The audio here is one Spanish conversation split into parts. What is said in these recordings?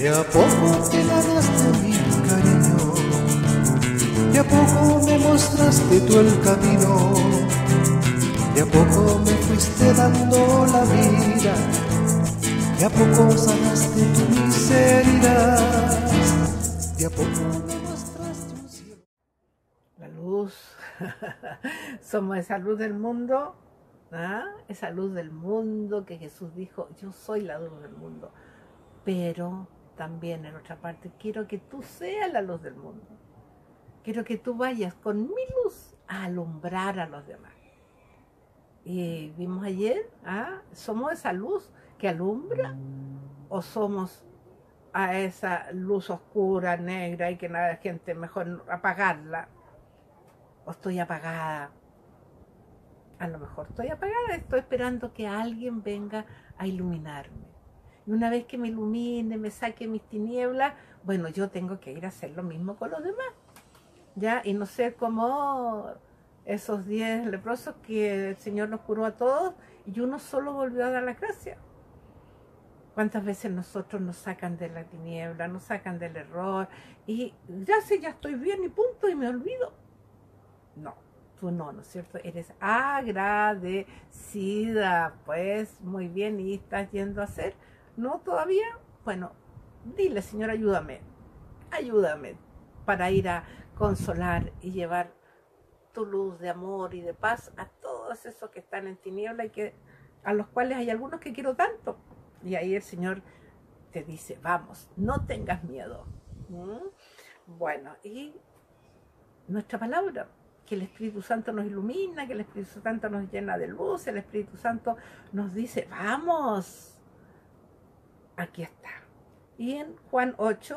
a poco te ganaste mi cariño, de a poco me mostraste tú el camino, de a poco me fuiste dando la vida, de a poco sanaste tu miseria, de a poco me mostraste un cielo. La luz, somos esa luz del mundo, esa luz del mundo que Jesús dijo, yo soy la luz del mundo. Pero también en otra parte, quiero que tú seas la luz del mundo. Quiero que tú vayas con mi luz a alumbrar a los demás. Y vimos ayer, ¿somos esa luz que alumbra o somos a esa luz oscura, negra y que la gente mejor apagarla? ¿O estoy apagada? A lo mejor estoy apagada, estoy esperando que alguien venga a iluminarme. Y una vez que me ilumine, me saque mis tinieblas, bueno, yo tengo que ir a hacer lo mismo con los demás. ¿Ya? Y no sé cómo esos 10 leprosos que el Señor nos curó a todos y uno solo volvió a dar la gracia. ¿Cuántas veces nosotros nos sacan de la tiniebla, nos sacan del error y ya sé, ya estoy bien y punto y me olvido? No, tú no, ¿no es cierto? Eres agradecida, pues muy bien, y estás yendo a hacer. ¿No todavía? Bueno, dile, Señor, ayúdame para ir a consolar y llevar tu luz de amor y de paz a todos esos que están en tiniebla y a los cuales hay algunos que quiero tanto. Y ahí el Señor te dice, vamos, no tengas miedo. Bueno, y nuestra palabra, que el Espíritu Santo nos ilumina, que el Espíritu Santo nos llena de luz, el Espíritu Santo nos dice, vamos, aquí está. Y en Juan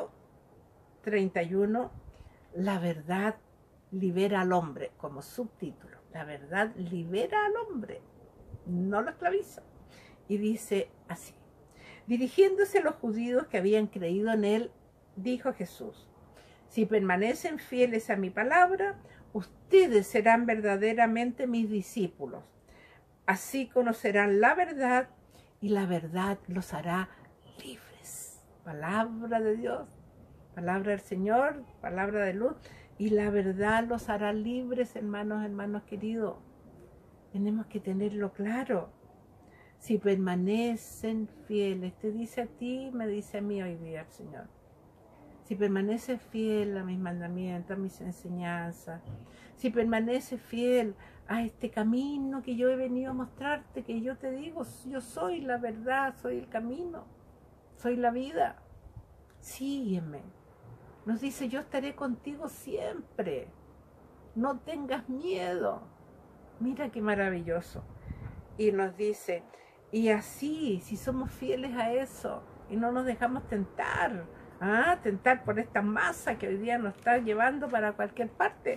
8:31, la verdad libera al hombre, como subtítulo. La verdad libera al hombre, no lo esclaviza. Y dice así, dirigiéndose a los judíos que habían creído en él, dijo Jesús, si permanecen fieles a mi palabra, ustedes serán verdaderamente mis discípulos. Así conocerán la verdad y la verdad los hará libres. Palabra de Dios, palabra del Señor, palabra de luz. Y la verdad los hará libres, hermanos queridos. Tenemos que tenerlo claro. Si permanecen fieles, te dice a ti, me dice a mí hoy día el Señor. Si permaneces fiel a mis mandamientos, a mis enseñanzas, si permaneces fiel a este camino que yo he venido a mostrarte, que yo te digo, yo soy la verdad, soy el camino, soy la vida, sígueme. Nos dice, yo estaré contigo siempre, no tengas miedo. Mira qué maravilloso. Y nos dice, y así, si somos fieles a eso y no nos dejamos tentar, tentar por esta masa que hoy día nos está llevando para cualquier parte,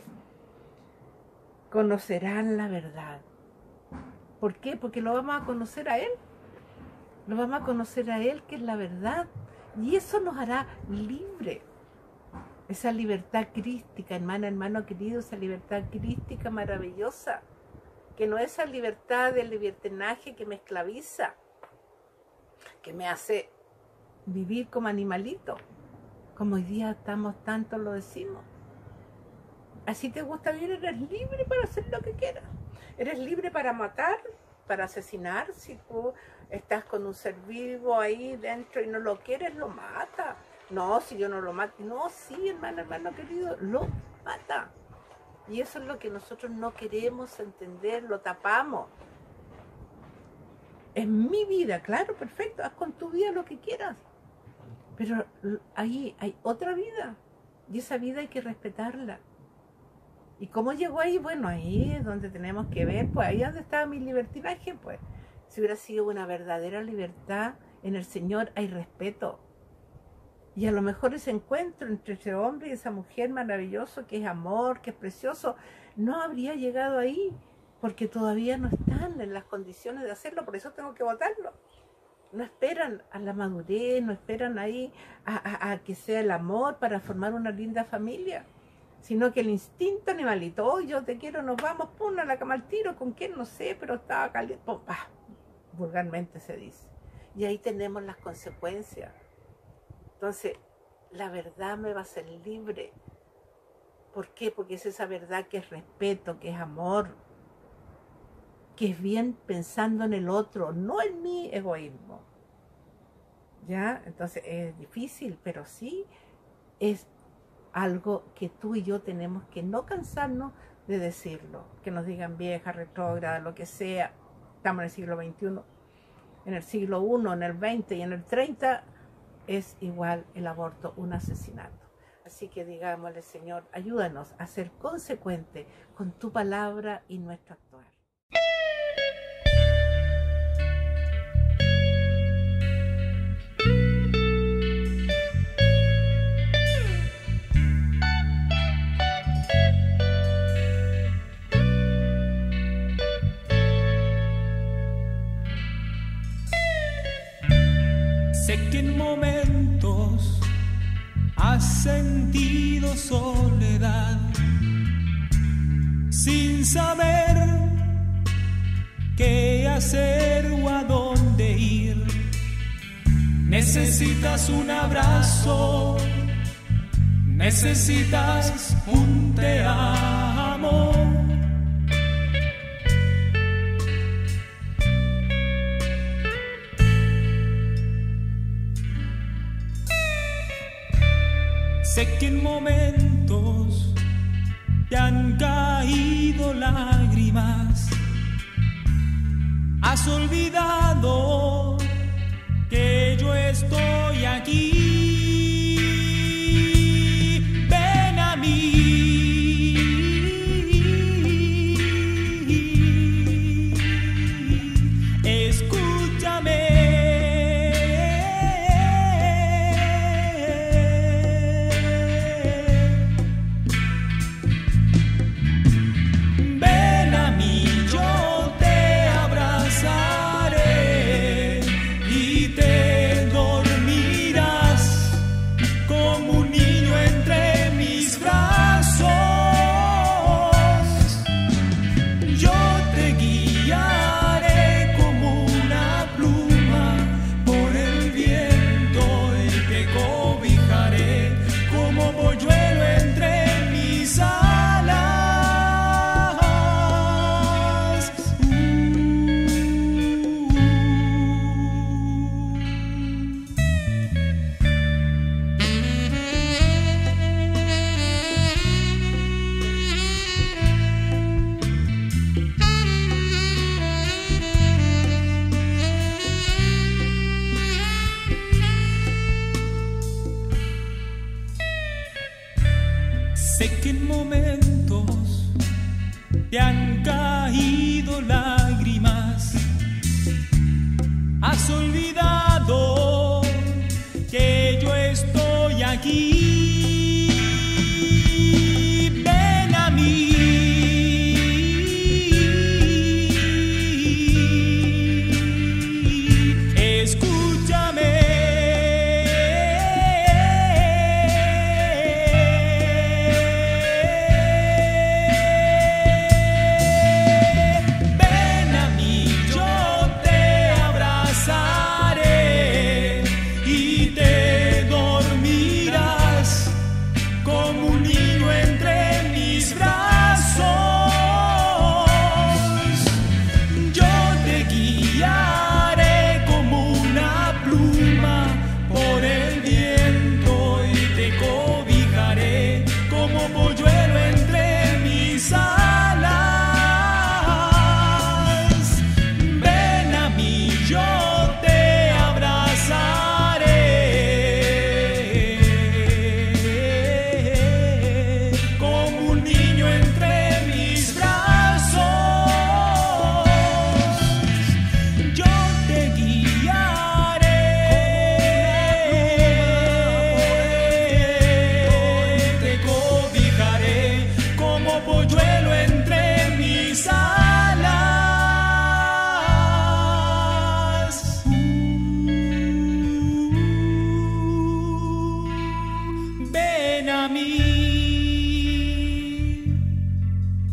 conocerán la verdad. ¿Por qué? Porque lo vamos a conocer a Él. Lo vamos a conocer a Él, que es la verdad. Y eso nos hará libre. Esa libertad crística, hermano querido, esa libertad crística maravillosa, que no es esa libertad del libertinaje que me esclaviza, que me hace vivir como animalito, como hoy día estamos tanto lo decimos. Así te gusta vivir, eres libre para hacer lo que quieras. Eres libre para matar, para asesinar. Si tú estás con un ser vivo ahí dentro y no lo quieres, lo mata. No, si yo no lo mato. No, sí, hermano querido, lo mata. Y eso es lo que nosotros no queremos entender, lo tapamos. En mi vida, claro, perfecto, haz con tu vida lo que quieras. Pero ahí hay otra vida. Y esa vida hay que respetarla. ¿Y cómo llegó ahí? Bueno, ahí es donde tenemos que ver, pues ahí es donde estaba mi libertinaje, pues. Si hubiera sido una verdadera libertad, en el Señor hay respeto. Y a lo mejor ese encuentro entre ese hombre y esa mujer maravilloso, que es amor, que es precioso, no habría llegado ahí, porque todavía no están en las condiciones de hacerlo, por eso tengo que votarlo. No esperan a la madurez, no esperan ahí a que sea el amor para formar una linda familia, sino que el instinto animalito, oh, yo te quiero, nos vamos, pum, a la cama al tiro, ¿con quién? No sé, pero estaba caliente, pum, vulgarmente se dice. Y ahí tenemos las consecuencias. Entonces, la verdad me va a hacer libre. ¿Por qué? Porque es esa verdad que es respeto, que es amor, que es bien pensando en el otro, no en mi egoísmo. ¿Ya? Entonces es difícil, pero sí es algo que tú y yo tenemos que no cansarnos de decirlo. Que nos digan vieja, retrógrada, lo que sea. Estamos en el siglo XXI, en el siglo I, en el XX y en el 30 es igual el aborto un asesinato. Así que digámosle, Señor, ayúdanos a ser consecuentes con tu palabra y nuestro actuar. Sé que en momentos has sentido soledad, sin saber qué hacer o a dónde ir. Necesitas un abrazo, necesitas un te amo. Sé que en momentos te han caído lágrimas, has olvidado que yo estoy aquí. Ven a mí, escúchame. Sé que en momentos te han caído lágrimas, has olvidado que yo estoy aquí. Ven a mí, escúchame.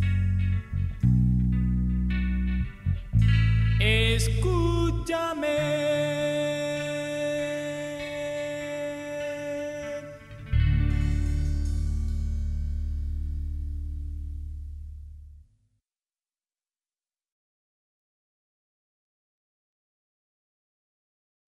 Escúchame.